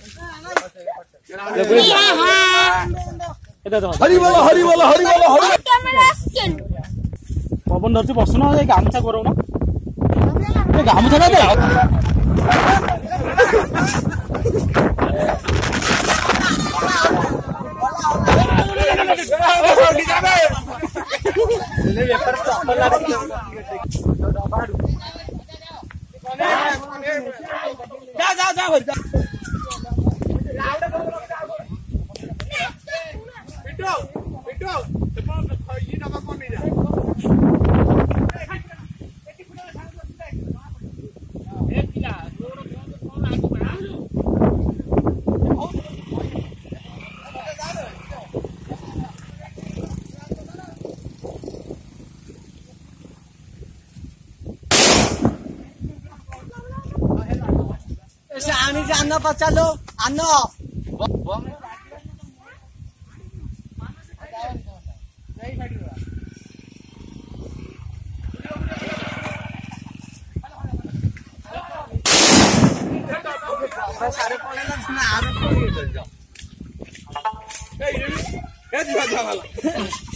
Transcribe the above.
हरी बोलो हरी बोलो हरी बोलो हरी पवन धरती बसुन गामुछा करो ना गामुछा ना दे आनी से अन्न पचालो अन्न सारे पड़े ना